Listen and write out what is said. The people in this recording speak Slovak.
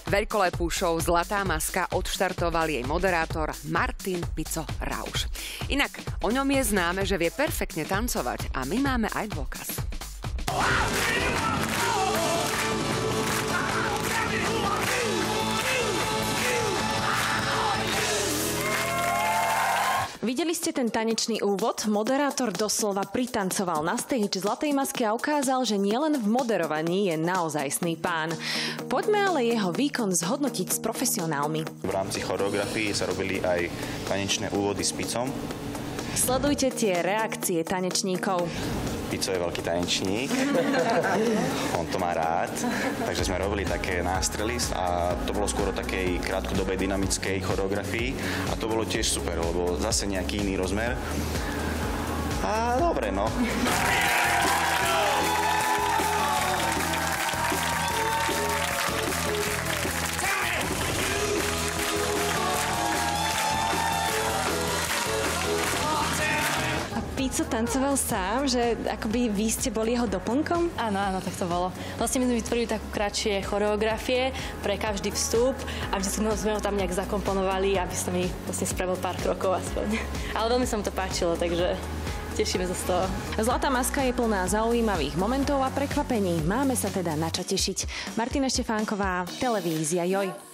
Veľkolepú show Zlatá maska odštartoval jej moderátor Martin Pico Rauš. Inak o ňom je známe, že vie perfektne tancovať a my máme aj dôkaz. Videli ste ten tanečný úvod? Moderátor doslova pritancoval na stage Zlatej masky a ukázal, že nielen v moderovaní je naozajstný pán. Poďme ale jeho výkon zhodnotiť s profesionálmi. V rámci choreografii sa robili aj tanečné úvody s Picom. Sledujte tie reakcie tanečníkov. Pico je veľký tanečník, on to má rád, takže sme robili také nástrely a to bolo skôr o takej krátkodobej dynamickej choreografii a to bolo tiež super, lebo zase nejaký iný rozmer. A dobre, no. Pico tancoval sám, že akoby vy ste boli jeho doplnkom? Áno, áno, tak to bolo. Vlastne my sme vytvorili takú kratšie choreografie pre každý vstup a vždy sme ho tam nejak zakomponovali, aby sa mi vlastne spravil pár krokov aspoň. Ale veľmi sa mu to páčilo, takže tešíme sa z toho. Zlatá maska je plná zaujímavých momentov a prekvapení. Máme sa teda na čo tešiť. Martina Štefánková, televízia Joj.